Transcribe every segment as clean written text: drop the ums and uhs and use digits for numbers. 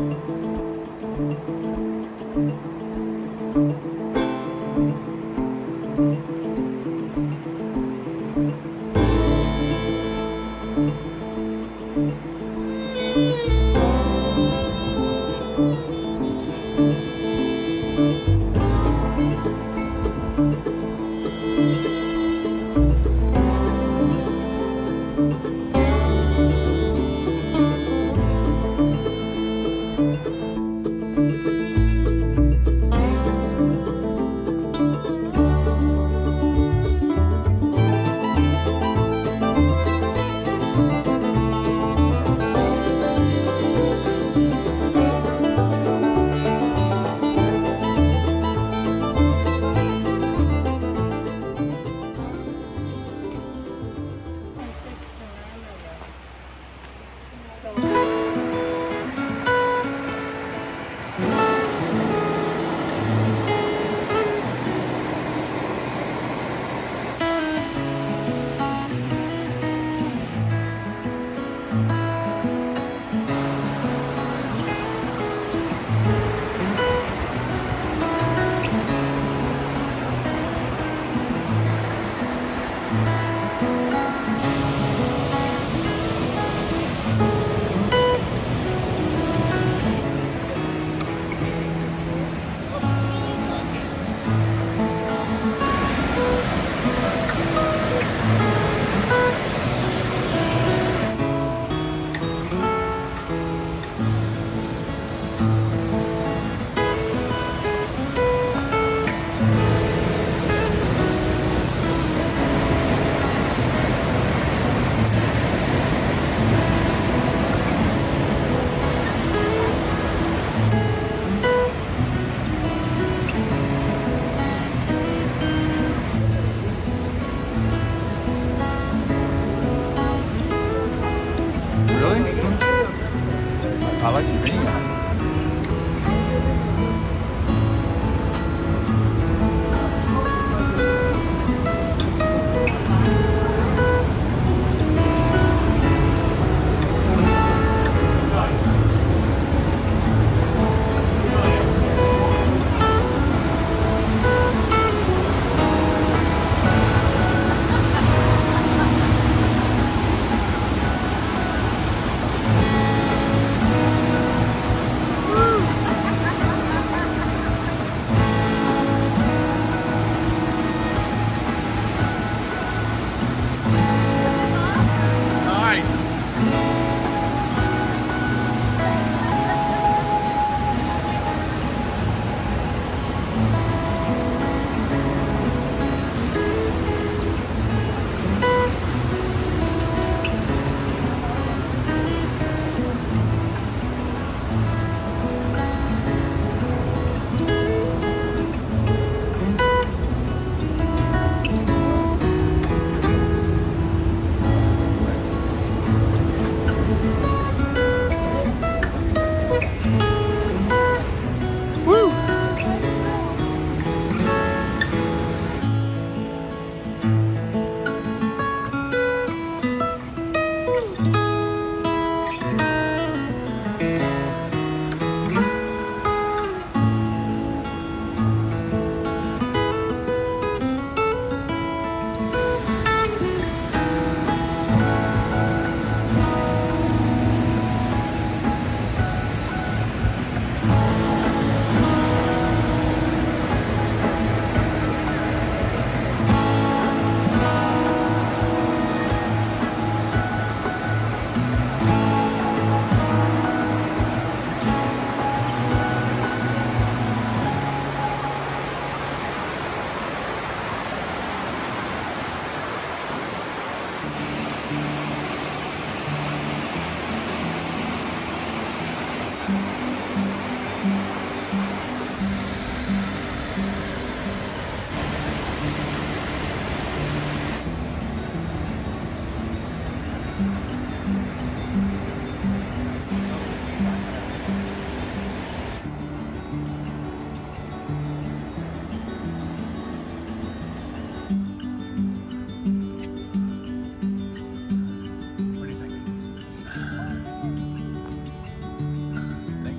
Thank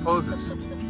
poses.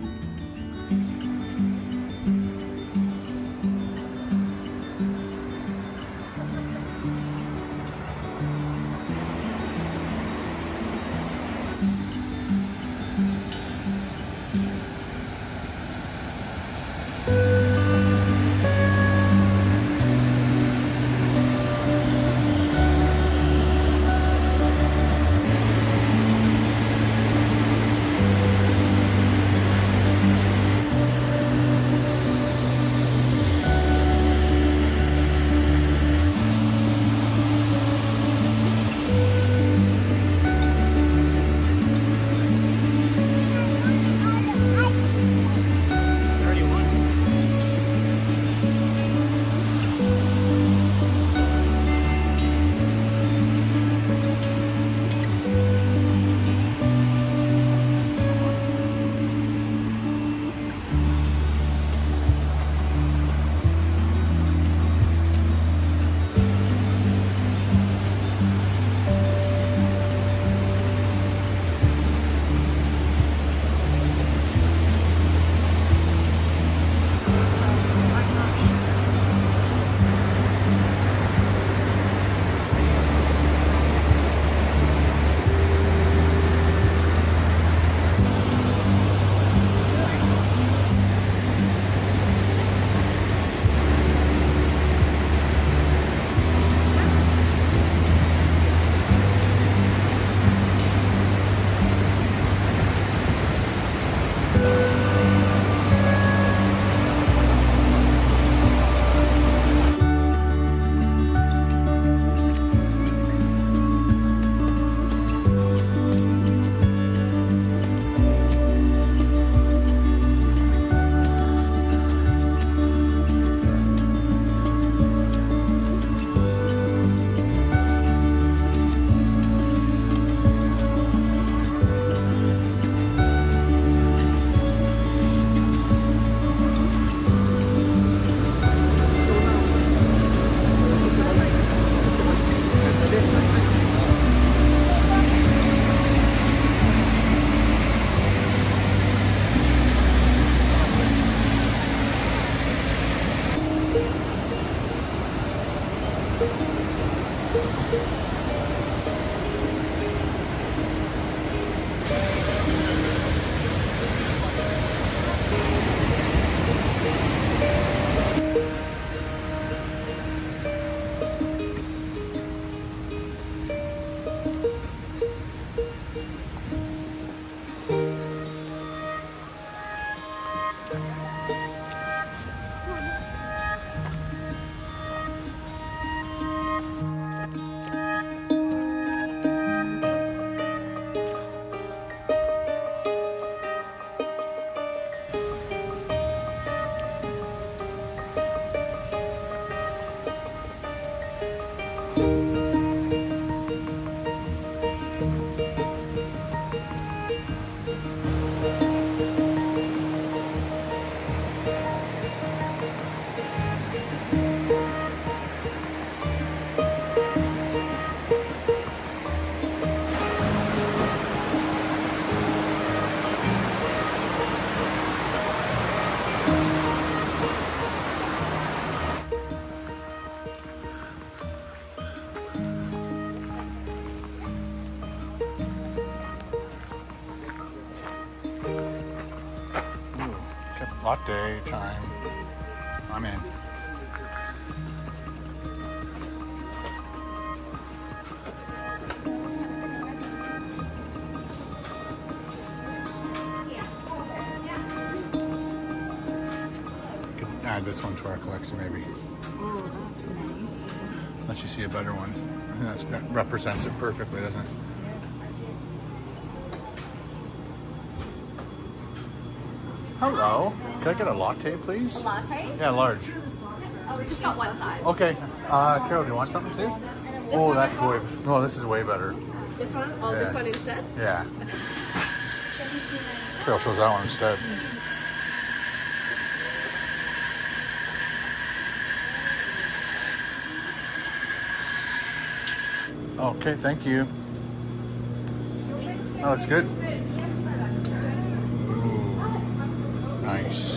Latte time. I'm in. Could add this one to our collection, maybe. Oh, that's nice. Unless you see a better one. I think that represents it perfectly, doesn't it? Hello. Can I get a latte, please? A latte? Yeah, large. Oh, we just got one size. Okay. Carol, do you want something too? Oh, that's way. No, this is way better. This one? Oh, Yeah. this one instead? Yeah. Carol shows that one instead. Okay, thank you. That looks good. Ooh. Nice.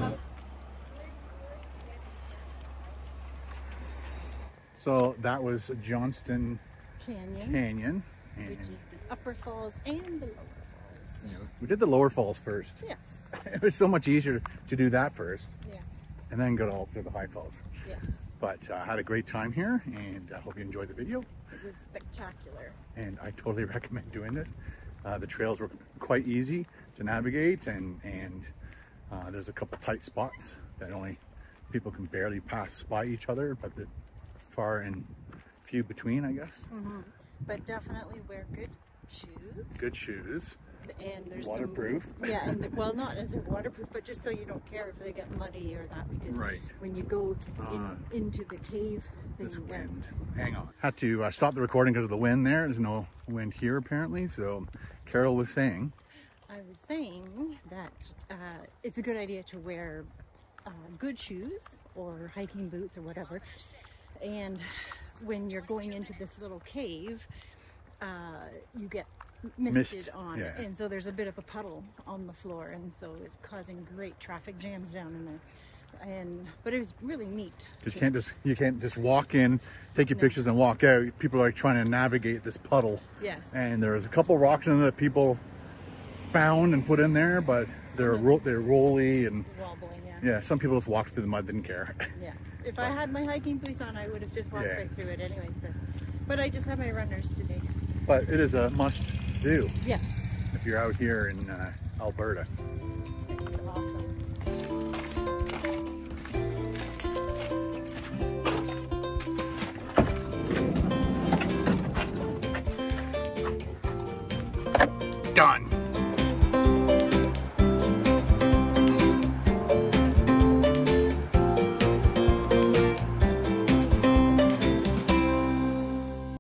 So that was Johnston Canyon. We And did the upper falls and the lower falls. we did the lower falls first. Yes. It was so much easier to do that first Yeah. and then go all through the high falls. Yes. But I had a great time here, and I hope you enjoyed the video. It was spectacular. And I totally recommend doing this. The trails were quite easy to navigate, and there's a couple tight spots that only people can barely pass by each other, but they're far and few between, I guess. Mm-hmm. But definitely wear good shoes. Good shoes. And there's Waterproof. Yeah, and well, not as a waterproof, but just so you don't care if they get muddy or that, because Right. when you go into the cave, This wind. Hang on. Had to stop the recording because of the wind there. There's no wind here apparently. So Carol was saying. I was saying that it's a good idea to wear good shoes or hiking boots or whatever. And when you're going into this little cave, you get misted on, yeah. and so there's a bit of a puddle on the floor, and so it's causing great traffic jams down in there. But it was really neat. Because you can't just walk in, take your pictures and walk out. People are like trying to navigate this puddle. Yes. And there's a couple rocks in there that people found and put in there, but they're rolly and Wobbling, yeah. yeah. Some people just walked through the mud, didn't care. Yeah. If I had my hiking boots on, I would have just walked right through it anyway. But I just have my runners today. But it is a must do. Yes. If you're out here in Alberta. It's awesome. Done.